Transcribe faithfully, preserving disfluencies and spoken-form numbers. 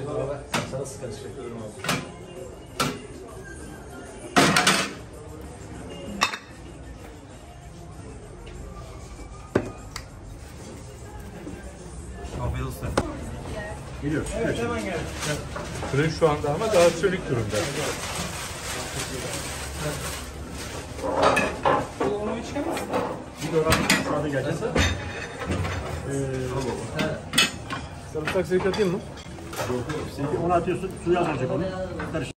Teşekkür ederim. Sana sıkı teşekkür ederim abi. Afiyet olsun. Geliyor. Evet, hemen geldi. Fırın şu anda ama daha sönük durumda. Onu içemez. Bir dönem şu anda gelecek. Ee, sarımsak sirke atayım mı? Onu atıyorsun, suyu azalacak onu. Karıştır.